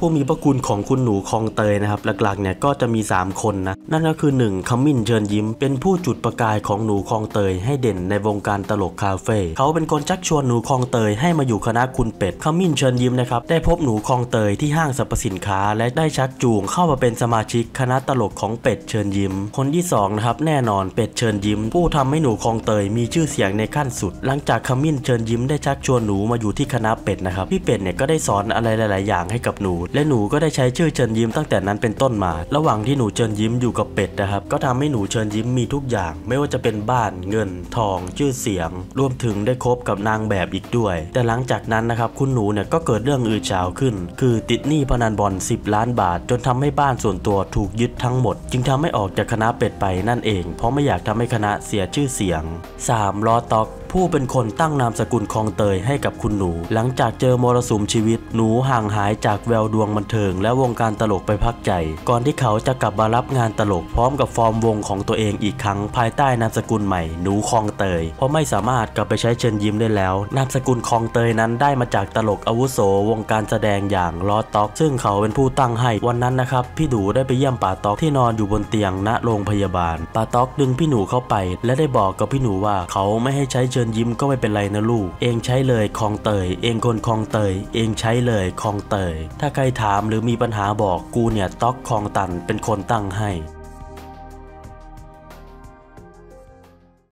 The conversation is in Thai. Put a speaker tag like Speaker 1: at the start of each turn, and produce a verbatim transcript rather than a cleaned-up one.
Speaker 1: ผู้มีพระคุณของคุณหนูคลองเตยนะครับหลักๆเนี่ยก็จะมีสามคนนะนั่นก็คือหนึ่งขมิ้นเชิญยิ้มเป็นผู้จุดประกายของหนูคลองเตยให้เด่นในวงการตลกคาเฟ่เขาเป็นคนชักชวนหนูคลองเตยให้มาอยู่คณะคุณเป็ดขมิ้นเชิญยิ้มนะครับได้พบหนูคลองเตยที่ห้างสรรพสินค้าและได้ชักจูงเข้ามาเป็นสมาชิกคณะตลกของเป็ดเชิญยิ้มคนที่สองนะครับแน่นอนเป็ดเชิญยิ้มผู้ทำให้หนูคลองเตยมีชื่อเสียงในขั้นสุดหลังจากขมิ้นเชิญยิ้มได้ชักชวนหนูมาอยู่ที่คณะเป็ดนะครับพี่เป็ดเนี่ยก็ได้สอนอะไรหลายๆอย่างให้กับหนูและหนูก็ได้ใช้ชื่อเชิญยิ้มตั้งแต่นั้นเป็นต้นมาระหว่างที่หนูเชิญยิ้มอยู่กับเป็ดนะครับก็ทำให้หนูเชิญยิ้มมีทุกอย่างไม่ว่าจะเป็นบ้านเงินทองชื่อเสียงรวมถึงได้คบกับนางแบบอีกด้วยแต่หลังจากนั้นนะครับคุณหนูเนี่ยก็เกิดเรื่องอือฉาวขึ้นคือติดหนี้พนันบอลสิบล้านบาทจนทำให้บ้านส่วนตัวถูกยึดทั้งหมดจึงทำให้ออกจากคณะเป็ดไปนั่นเองเพราะไม่อยากทำให้คณะเสียชื่อเสียง สาม ลอต็อกผู้เป็นคนตั้งนามสกุลคลองเตยให้กับคุณหนูหลังจากเจอมรสุมชีวิตหนูห่างหายจากแววดวงบันเทิงและวงการตลกไปพักใจก่อนที่เขาจะกลับมารับงานตลกพร้อมกับฟอร์มวงของตัวเองอีกครั้งภายใต้นามสกุลใหม่หนูคลองเตยเพราะไม่สามารถกลับไปใช้เชิญยิ้มได้แล้วนามสกุลคลองเตยนั้นได้มาจากตลกอาวุโสวงการแสดงอย่างลอต็อกซึ่งเขาเป็นผู้ตั้งให้วันนั้นนะครับพี่ดูได้ไปเยี่ยมป่าต๊อกที่นอนอยู่บนเตียงณโรงพยาบาลป่าต๊อกดึงพี่หนูเข้าไปและได้บอกกับพี่หนูว่าเขาไม่ให้ใช้เชิญยิ้มก็ไม่เป็นไรนะลูกเองใช้เลยคลองเตยเองคนคลองเตยเองใช้เลยคลองเตยถ้าใครถามหรือมีปัญหาบอกกูเนี่ยต๊อกคลองตันเป็นคนตั้งให้